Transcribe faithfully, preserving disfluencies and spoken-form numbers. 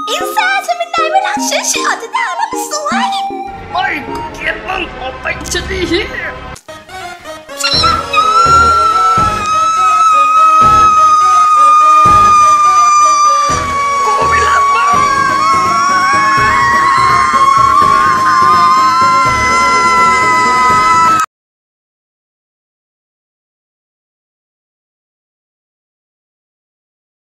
อินซ่าฉันเป็นนายไม่รักฉันฉันออกจะด่าแล้วสวยไม่กูเกลียดมึงออกไปชนิด